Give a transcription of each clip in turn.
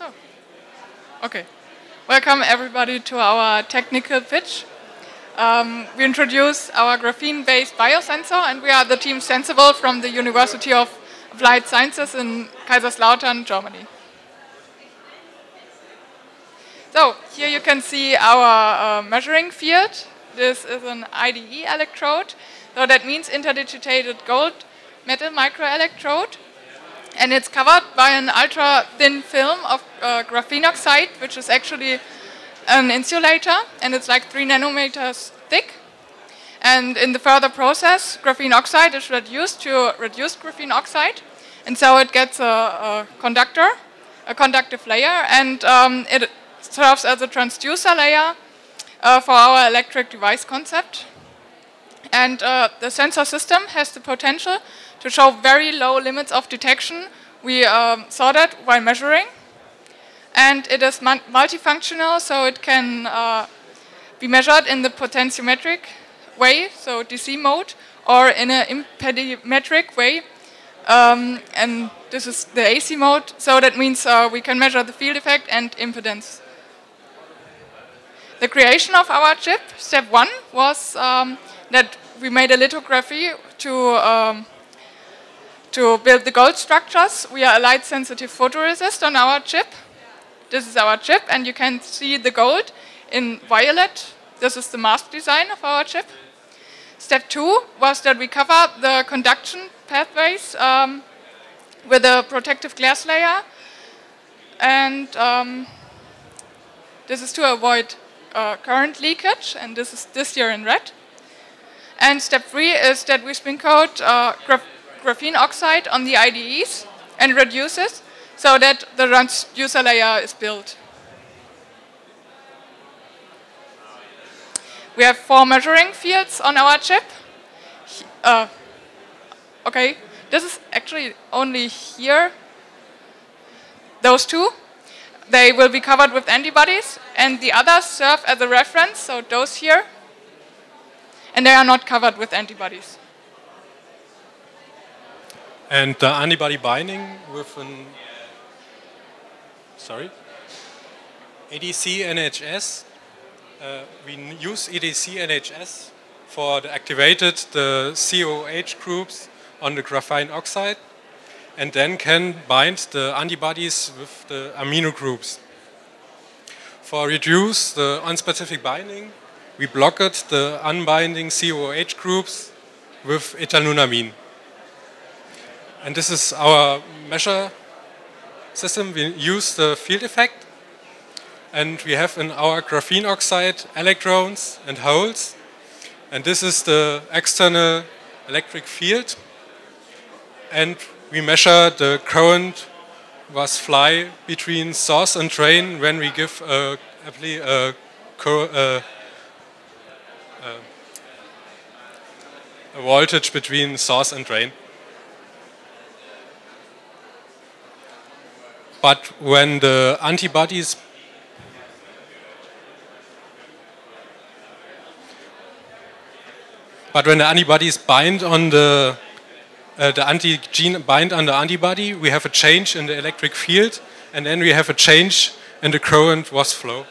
So, okay. Welcome everybody to our technical pitch. We introduce our graphene-based biosensor, and we are the team Sensible from the University of Applied Sciences in Kaiserslautern, Germany. So here you can see our measuring field. This is an IDE electrode, so that means interdigitated gold metal microelectrode, and it's covered by an ultra-thin film of graphene oxide, which is actually an insulator, and it's like 3 nanometers thick. And in the further process, graphene oxide is reduced to reduced graphene oxide, and so it gets a conductor, a conductive layer, and it serves as a transducer layer for our electric device concept. And the sensor system has the potential to show very low limits of detection. We saw that while measuring. And it is multifunctional, so it can be measured in the potentiometric way, so DC mode, or in an impedimetric way. And this is the AC mode, so that means we can measure the field effect and impedance. The creation of our chip, step 1, was that we made a lithography to build the gold structures. We are a light-sensitive photoresist on our chip. This is our chip, and you can see the gold in violet. This is the mask design of our chip. Step 2 was that we cover the conduction pathways with a protective glass layer. And this is to avoid current leakage, and this is this here in red. And step 3 is that we spin coat graphene oxide on the IDEs and reduce it so that the transducer layer is built. We have 4 measuring fields on our chip. Okay, this is actually only here. Those 2. They will be covered with antibodies, and the others serve as a reference, so those here. And they are not covered with antibodies. And the antibody binding with an EDC NHS. We use EDC NHS for the activated the COH groups on the graphene oxide, and then can bind the antibodies with the amino groups. For reduce the unspecific binding, we blocked the unbinding COH groups with ethanunamine. And this is our measure system. We use the field effect, and we have in our graphene oxide electrons and holes, and this is the external electric field, and we measure the current was fly between source and drain when we give a voltage between source and drain. But when the antibodies bind on the antigen bind on the antibody, we have a change in the electric field, and then we have a change in the current was flow.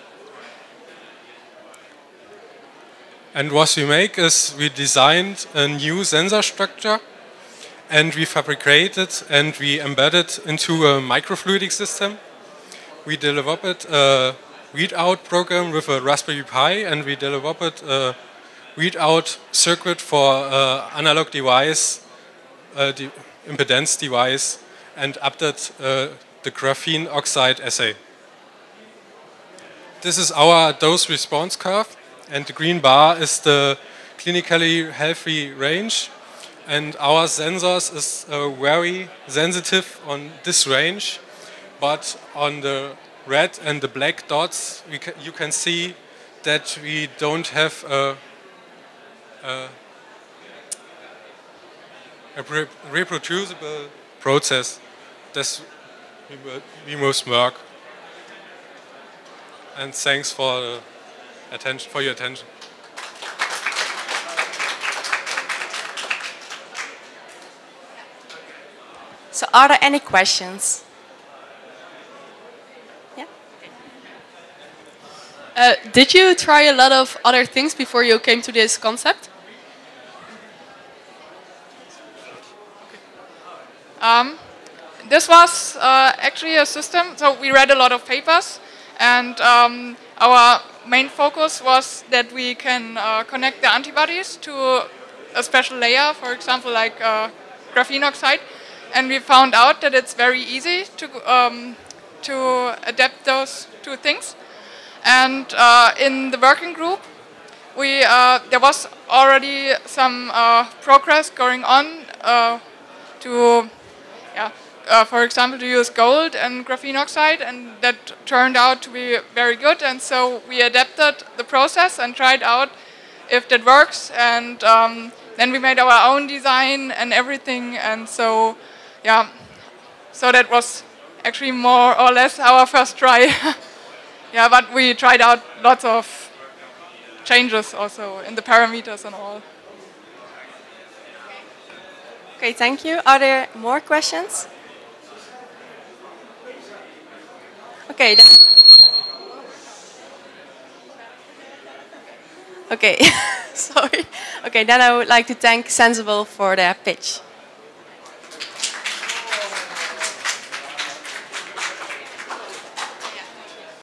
And what we make is we designed a new sensor structure, and we fabricated and we embedded into a microfluidic system. We developed a readout program with a Raspberry Pi, and we developed a readout circuit for analog device, the impedance device, and update the graphene oxide assay. This is our dose response curve, and the green bar is the clinically healthy range. And our sensors is very sensitive on this range, but on the red and the black dots, you can see that we don't have a reproducible process. That we must work. And thanks for your attention. So are there any questions? Did you try a lot of other things before you came to this concept? This was actually a system, so we read a lot of papers, and our main focus was that we can connect the antibodies to a special layer, for example, like graphene oxide, and we found out that it's very easy to adapt those two things. And in the working group, there was already some progress going on to, for example, to use gold and graphene oxide, and that turned out to be very good. And so we adapted the process and tried out if that works, and then we made our own design and everything. And so, yeah, so that was actually more or less our first try. Yeah, but we tried out lots of changes also in the parameters and all. Okay, thank you. Are there more questions? Okay. Okay, sorry. Okay, then I would like to thank Sensible for their pitch.